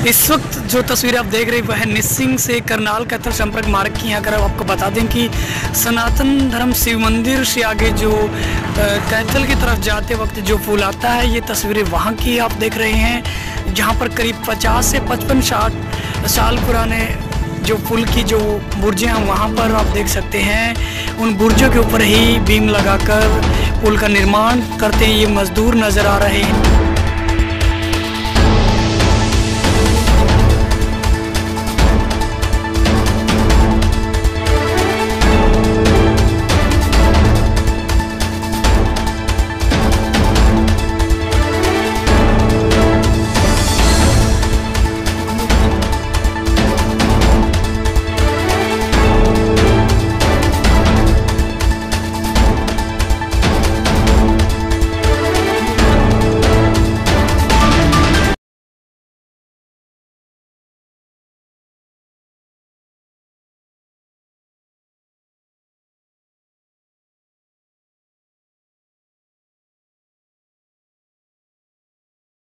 इस वक्त जो तस्वीर आप देख रहे हैं वह है निस्सिंग से करनाल कैथल संपर्क मार्ग की। अगर आपको बता दें कि सनातन धर्म शिव मंदिर से आगे जो कैथल की तरफ जाते वक्त जो पुल आता है, ये तस्वीरें वहाँ की आप देख रहे हैं, जहाँ पर करीब 50 से 55-60 साल पुराने जो पुल की जो बुर्जें हैं वहाँ पर आप देख सकते हैं। उन बुर्जों के ऊपर ही बीम लगाकर पुल का निर्माण करते हैं ये मजदूर नज़र आ रहे हैं।